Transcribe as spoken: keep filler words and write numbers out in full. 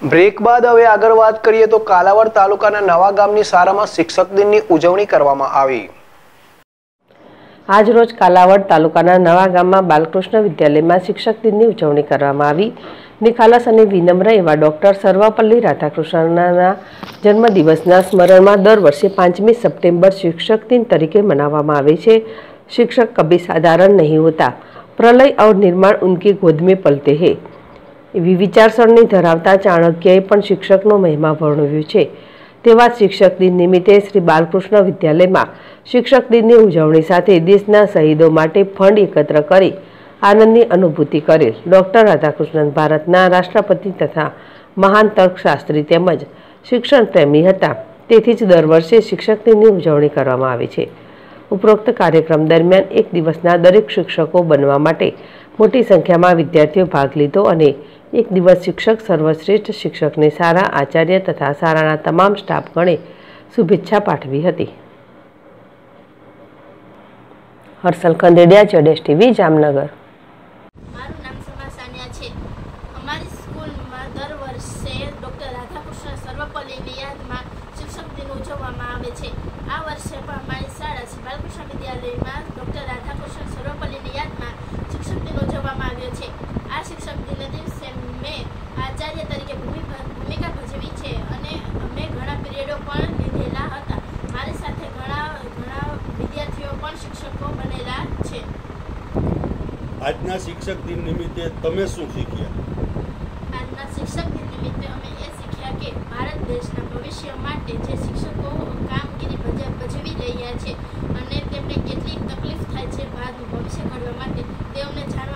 Break બાદ હવે આગળ વાત કરીએ તો કાલાવડ તાલુકાના નવા ગામની શાળામાં શિક્ષક દિનની ઉજવણી કરવામાં આવી। આજ રોજ કાલાવડ તાલુકાના નવા ગામમાં બાલકૃષ્ણ વિદ્યાલયમાં શિક્ષક દિનની ઉજવણી કરવામાં આવી। નિખાલસ અને વિનમ્ર એવા ડોક્ટર સર્વપલ્લી રાધાકૃષ્ણના જન્મદિવસના સ્મરણમાં દર વર્ષે પાંચમી સપ્ટેમ્બર શિક્ષક દિન તરીકે મનાવવામાં આવે છે। शिक्षक कभी साधारण नहीं होता, प्रलय और निर्माण उनकी गोद में पलते हैं। एवी विचारसरणी धरावता चाणक्यए पण शिक्षकनो महिमा वर्णव्यो छे। तेवा शिक्षक दिन निमित्ते श्री बालकृष्ण विद्यालयमां शिक्षक दिननी उजवणी साथे देशना शहीदों माटे फंड एकत्र करी आनंदनी अनुभूति करेल डॉक्टर राधाकृष्णन भारतना राष्ट्रपति तथा महान तर्कशास्त्री तेमज शिक्षण प्रेमी हता। तेथी ज दर वर्षे शिक्षक दिननी उजवणी करवामां आवे छे। उपरोक्त कार्यक्रम दरमियान एक दिवसना दरेक शिक्षकों बनवा माटे मोटी संख्या में विद्यार्थीओ भाग लीधो अने एक दिवस शिक्षक सर्वश्रेष्ठ शिक्षक ने सारा आचार्य तथा शाळाना तमाम स्टाफगणे शुभेच्छा पाठवी हती। हर्षल खंडेडिया, जेडेश टीवी, जामनगर। मारू नाम समा सानिया छे। अमारी स्कूल में दर वर्षे डॉक्टर राधाकृष्ण सर्वपल्लीनी यादमां शिक्षक दिन उजववामां आवे छे। आ वर्षे पण अमारी शाळा श्री बालकृष्ण विद्यालयमां डॉक्टर राधाकृष्ण सर्वपल्लीनी यादमां शिक्षक दिन उजववामां आव्यो छे। आ शिक्षक दिन दिवसे मैं आचार्य तरीके भूमिका भजवी छे अने मैं घणा पीरियडो पण लीधेला हता। मारी साथे घणा घणा विद्यार्थीओ पण शिक्षको बनेला छे। આજના શિક્ષક દિન નિમિત્તે તમે શું શીખ્યા? આજના શિક્ષક દિન નિમિત્તે અમે એ શીખ્યા કે ભારત દેશના ભવિષ્ય માટે જે શિક્ષકો કામગીરી ભજવી રહ્યા છે અને તેમને કેટલી તકલીફ થાય છે ભારતનું ભવિષ્ય ઘડવા માટે તેઓને જાણવા